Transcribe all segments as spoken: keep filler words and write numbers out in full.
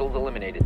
Hostiles eliminated.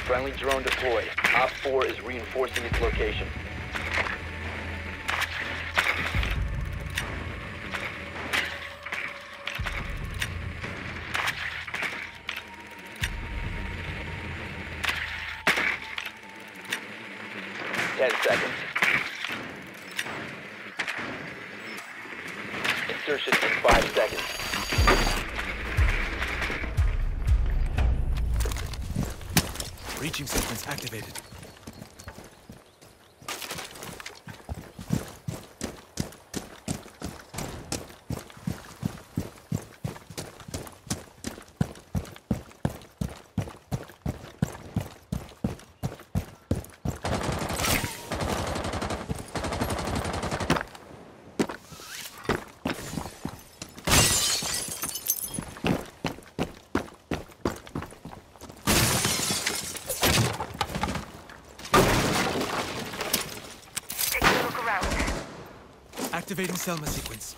Friendly drone deployed. Op four is reinforcing its location. Ten seconds. Insertion in five seconds. Breaching sequence activated. Activating Selma sequence.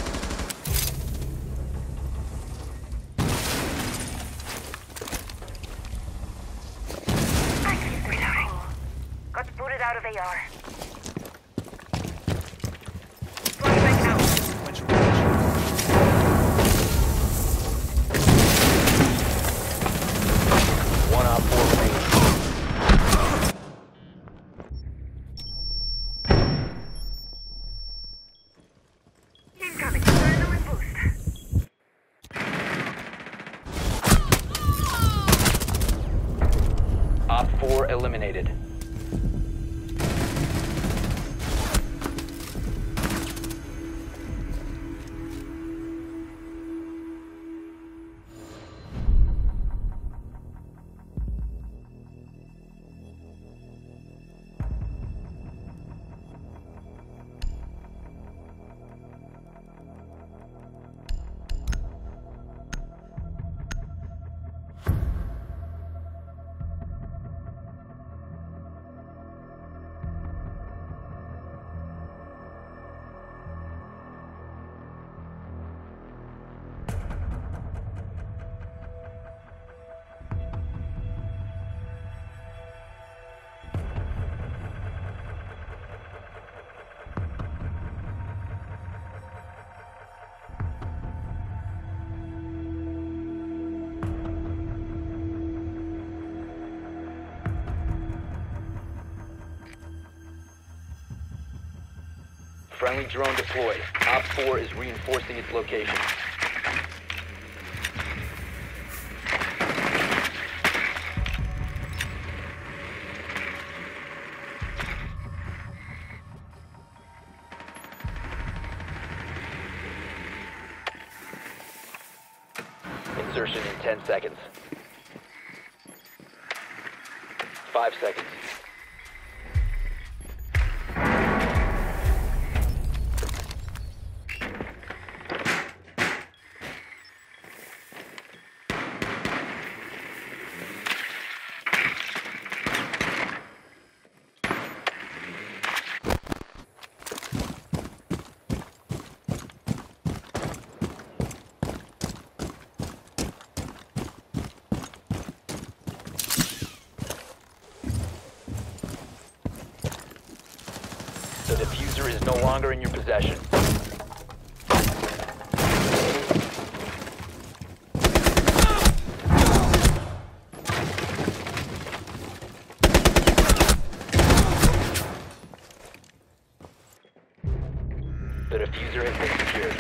Reloading. Got booted out of A R. Flashbang out. Sequential damage. One op four remaining. Incoming. Adrenaline boost. Op four eliminated. Friendly drone deployed. Op four is reinforcing its location. Insertion in ten seconds. Five seconds. The diffuser is no longer in your possession. The diffuser has been secured.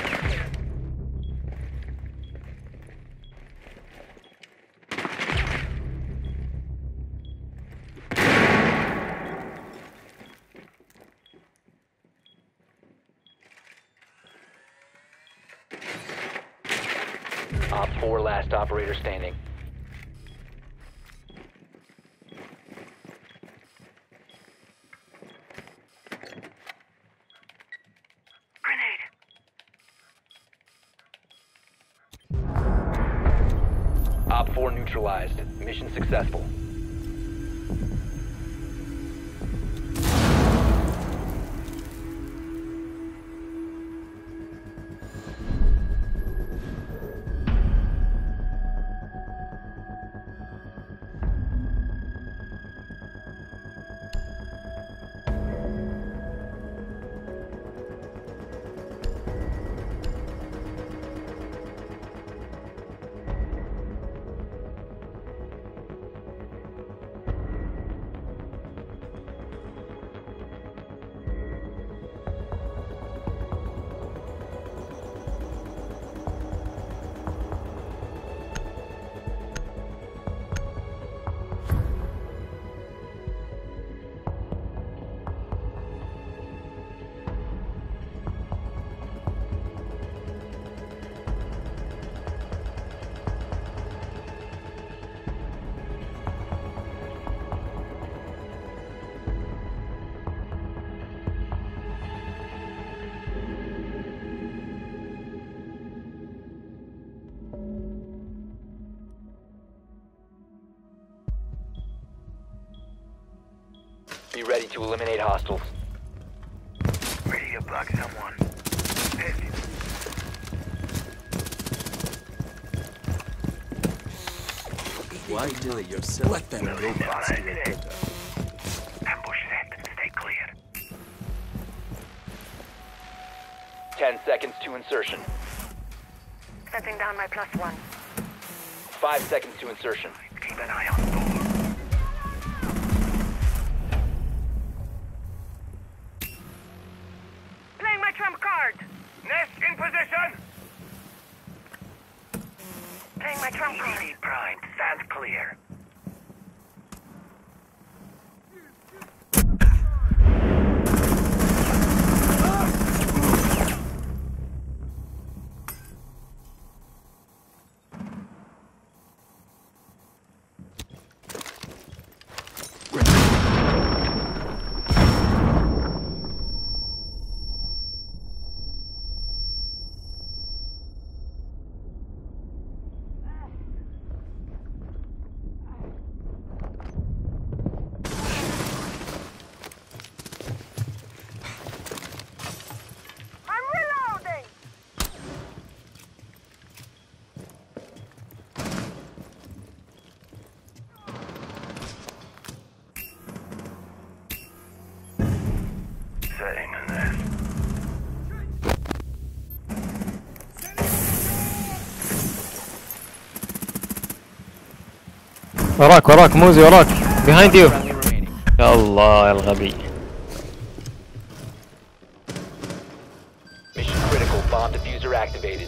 Op four, last operator standing. Grenade. Op four neutralized. Mission successful. Be ready to eliminate hostiles. Ready to block someone. Why do it yourself? Let them robots do it. Ambush set. Stay clear. Ten seconds to insertion. Setting down my plus one. Five seconds to insertion. Keep an eye on board. Playing my trump card. Nest in position. Playing my trump card. E D primed. Stand clear. وراك وراك موزي وراك behind you. Friendly remaining. يا الله يا الغبي. Mission critical. Bomb diffuser activated.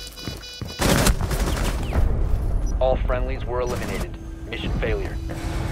All friendlies were eliminated. Mission failure.